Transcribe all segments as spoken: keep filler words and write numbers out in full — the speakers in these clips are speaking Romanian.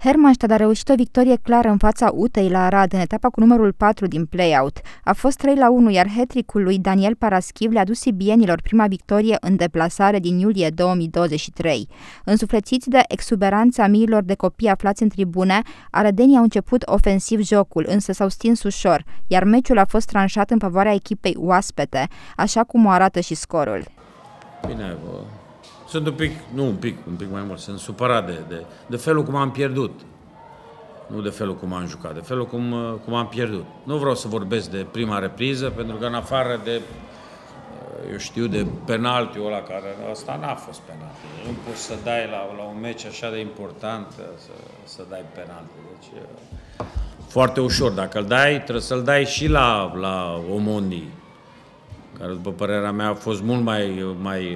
Hermannstadt a reușit o victorie clară în fața Utei la Arad, în etapa cu numărul patru din play-out. A fost trei la unu, iar hat-trick-ul lui Daniel Paraschiv le-a dus sibienilor prima victorie în deplasare din iulie două mii douăzeci și trei. Însuflețiți de exuberanța miilor de copii aflați în tribune, arădenii au început ofensiv jocul, însă s-au stins ușor, iar meciul a fost tranșat în favoarea echipei oaspete, așa cum o arată și scorul. Bine, bă. Sunt un pic, nu un pic, un pic mai mult, sunt supărat de, de, de felul cum am pierdut. Nu de felul cum am jucat, de felul cum, cum am pierdut. Nu vreau să vorbesc de prima repriză, pentru că în afară de, eu știu, de penaltiul ăla, care ăsta n-a fost penalti. Nu poți să dai la, la un meci așa de important, să, să dai penalti. Deci, foarte ușor. Dacă îl dai, trebuie să-l dai și la, la Omondi, care, după părerea mea, a fost mult mai... mai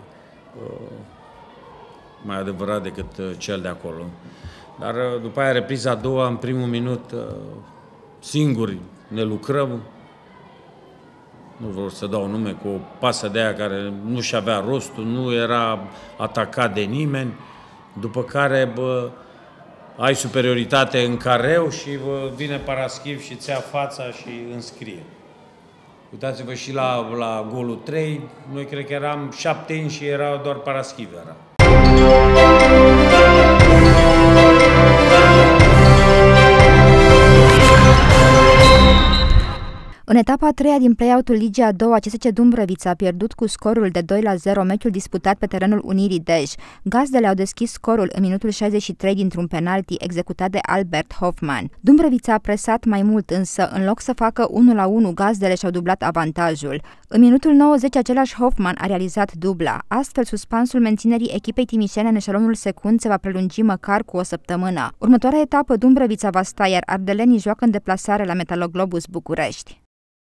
mai adevărat decât cel de acolo. Dar după aia, repriza a doua, în primul minut, singuri ne lucrăm. Nu vreau să dau nume, cu o pasă de aia care nu și avea rostul, nu era atacat de nimeni, după care bă, ai superioritate în careu și bă, vine Paraschiv și ți ia fața și înscrie. Uitați-vă și la, la golul trei, noi cred că eram șapte și era doar Paraschiv. Era. În etapa a treia din play-out-ul Ligii a doua, C S C Dumbrăvița a pierdut cu scorul de doi la zero meciul disputat pe terenul Unirii Dej. Gazdele au deschis scorul în minutul șaizeci și trei dintr-un penalti executat de Albert Hoffmann. Dumbrăvița a presat mai mult, însă în loc să facă unu la unu, gazdele și-au dublat avantajul. În minutul nouăzeci, același Hoffmann a realizat dubla. Astfel, suspansul menținerii echipei timișene în eșalonul secund se va prelungi măcar cu o săptămână. Următoarea etapă, Dumbrăvița va sta, iar ardelenii joacă în deplasare la Metaloglobus București.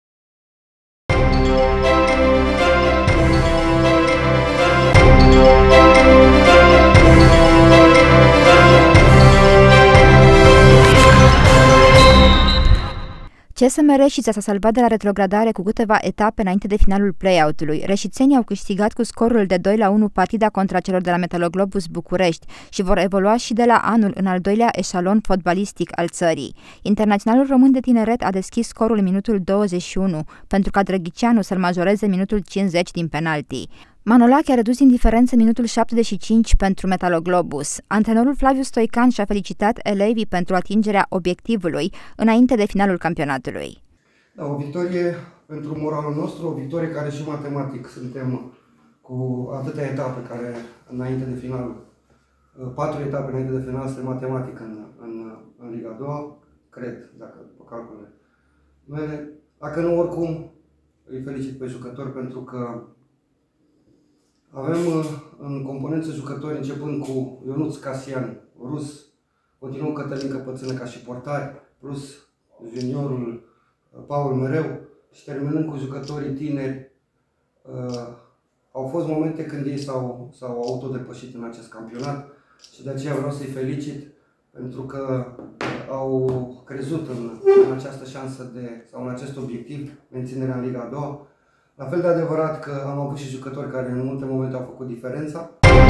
C S M Reșița s-a salvat de la retrogradare cu câteva etape înainte de finalul play-out-ului. Reșițenii au câștigat cu scorul de doi la unu partida contra celor de la Metaloglobus București și vor evolua și de la anul în al doilea eșalon fotbalistic al țării. Internaționalul român de tineret a deschis scorul în minutul douăzeci și unu, pentru ca Drăghicianu să-l majoreze minutul cincizeci din penalti. Manolache a redus din diferență minutul șaptezeci și cinci pentru Metaloglobus. Antrenorul Flaviu Stoican și-a felicitat elevii pentru atingerea obiectivului înainte de finalul campionatului. Da, o victorie pentru moralul nostru, o victorie care și matematic suntem cu atâtea etape care înainte de final, patru etape înainte de final, suntem matematic în, în, în Liga a doua, cred, dacă după calculele mele. Dacă nu, oricum, îi felicit pe jucători pentru că avem în componență jucători începând cu Ionuț Casian, rus, continuăm Cătălin Căpățână ca și portari, plus juniorul Paul Mereu și terminând cu jucătorii tineri. Uh, au fost momente când ei s-au, s-au autodepășit în acest campionat și de aceea vreau să-i felicit pentru că au crezut în, în această șansă de, sau în acest obiectiv, menținerea în Liga a doua. La fel de adevărat că am avut și jucători care în multe momente au făcut diferența.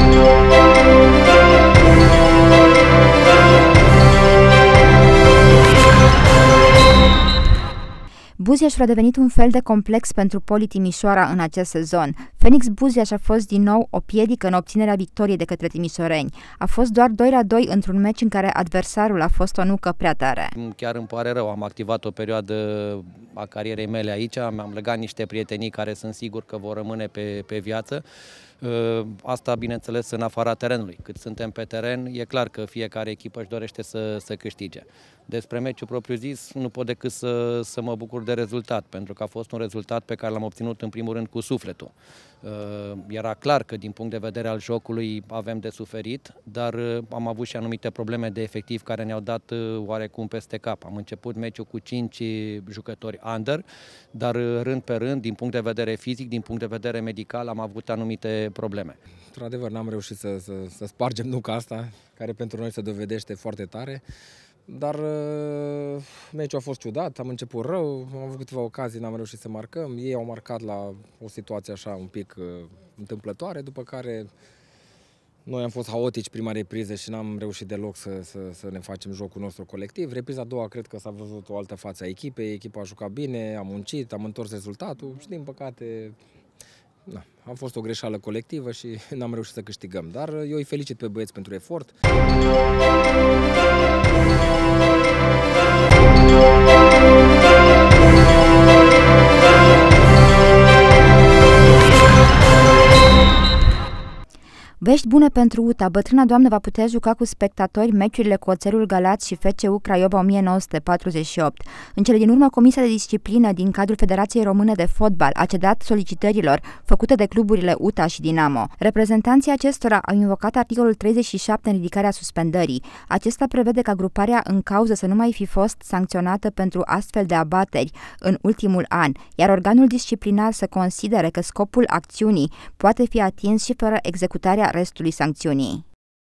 Buziașul a devenit un fel de complex pentru Poli Timișoara în acest sezon. Phoenix Buziaș a fost din nou o piedică în obținerea victoriei de către timișoreni. A fost doar doi la doi într-un meci în care adversarul a fost o nucă prea tare. Chiar îmi pare rău, am activat o perioadă a carierei mele aici, mi-am legat niște prietenii care sunt sigur că vor rămâne pe, pe viață. Asta, bineînțeles, în afara terenului. Cât suntem pe teren, e clar că fiecare echipă își dorește să, să câștige. Despre meciul propriu-zis, nu pot decât să, să mă bucur de rezultat, pentru că a fost un rezultat pe care l-am obținut în primul rând cu sufletul. Era clar că din punct de vedere al jocului avem de suferit, dar am avut și anumite probleme de efectiv care ne-au dat oarecum peste cap. Am început meciul cu cinci jucători under, dar rând pe rând, din punct de vedere fizic, din punct de vedere medical, am avut anumite probleme. Într-adevăr, n-am reușit să, să, să spargem nuca asta, care pentru noi se dovedește foarte tare. Dar uh, meciul a fost ciudat, am început rău, am avut câteva ocazii, n-am reușit să marcăm. Ei au marcat la o situație așa un pic uh, întâmplătoare, după care Noi am fost haotici prima repriză și n-am reușit deloc să, să, să ne facem jocul nostru colectiv. Repriza a doua cred că s-a văzut o altă față a echipei, echipa a jucat bine, a muncit, am întors rezultatul și din păcate na, a fost o greșeală colectivă și n-am reușit să câștigăm. Dar eu îi felicit pe băieți pentru efort. Vești bune pentru U T A. Bătrâna doamnă va putea juca cu spectatori meciurile cu Oțelul Galați și F C U Craiova o mie nouă sute patruzeci și opt. În cele din urmă, Comisia de Disciplină din cadrul Federației Române de Fotbal a cedat solicitărilor făcute de cluburile U T A și Dinamo. Reprezentanții acestora au invocat articolul treizeci și șapte în ridicarea suspendării. Acesta prevede ca gruparea în cauză să nu mai fi fost sancționată pentru astfel de abateri în ultimul an, iar organul disciplinar să considere că scopul acțiunii poate fi atins și fără executarea restului sancțiunii.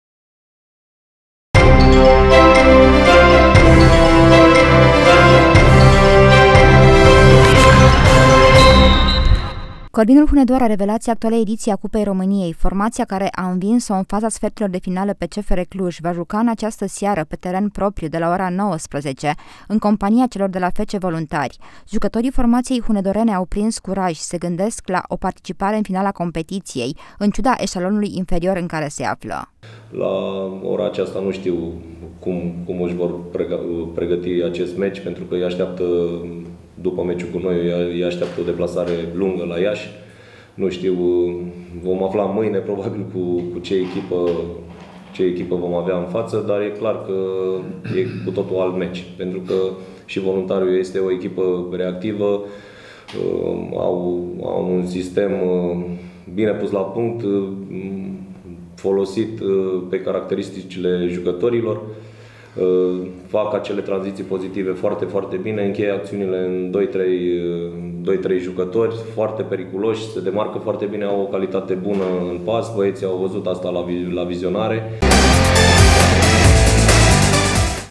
Cărbinul Hunedoara, revelația actualei ediții a Cupei României. Formația care a învins-o în faza sferturilor de finală pe C F R Cluj va juca în această seară pe teren propriu de la ora nouăsprezece în compania celor de la F C Voluntari. Jucătorii formației hunedorene au prins curaj și se gândesc la o participare în finala competiției, în ciuda eșalonului inferior în care se află. La ora aceasta nu știu cum, cum își vor pregăti acest meci, pentru că îi așteaptă, după meciul cu noi, îi așteaptă o deplasare lungă la Iași. Nu știu, vom afla mâine probabil cu, cu ce echipă, ce echipă vom avea în față, dar e clar că e cu totul alt meci, pentru că și Voluntariul este o echipă reactivă, au, au un sistem bine pus la punct, folosit pe caracteristicile jucătorilor, fac acele tranziții pozitive foarte, foarte bine, încheie acțiunile în doi trei jucători, foarte periculoși, se demarcă foarte bine, au o calitate bună în pas, băieții au văzut asta la, la vizionare.